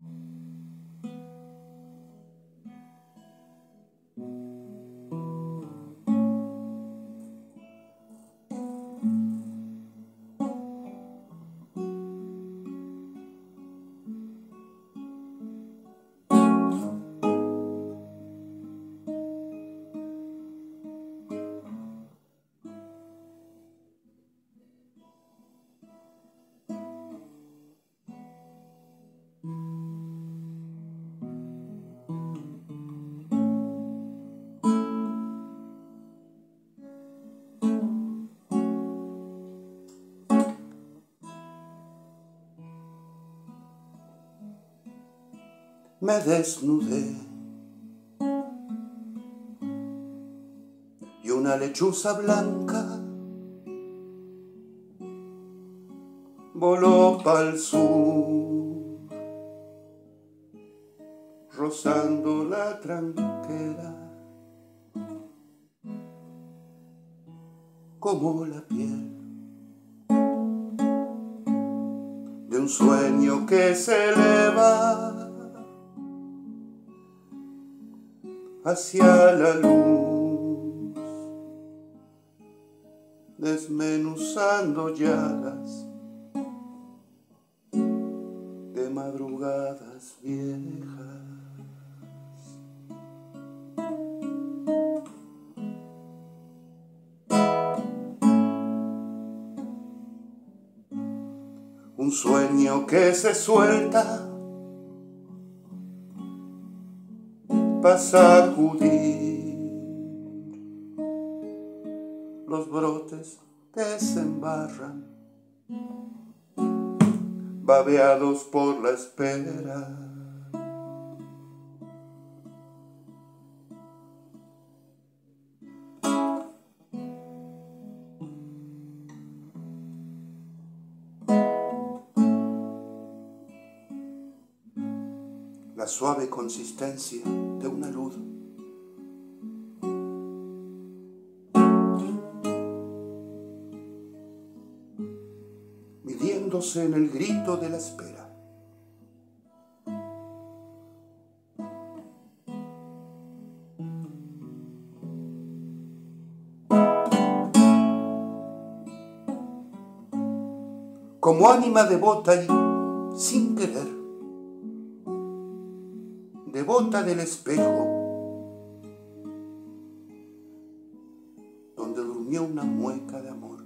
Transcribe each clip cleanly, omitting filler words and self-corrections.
Me desnudé y una lechuza blanca voló pa'l sur, rozando la tranquera como la piel de un sueño que se eleva hacia la luz, desmenuzando llagas de madrugadas viejas. Un sueño que se suelta pa' sacudir los brotes que se embarran, babeados por la espera. La suave consistencia de una luz, midiéndose en el grito de la espera. Como ánima devota y sin querer, devota del espejo donde durmió una mueca de amor,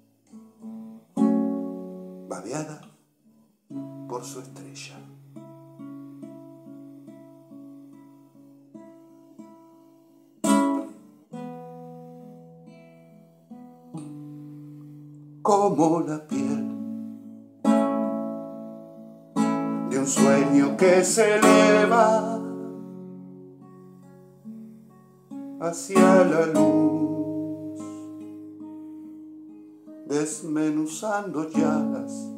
babeada por su estrella. Como la piel de un sueño que se eleva hacia la luz, desmenuzando llagas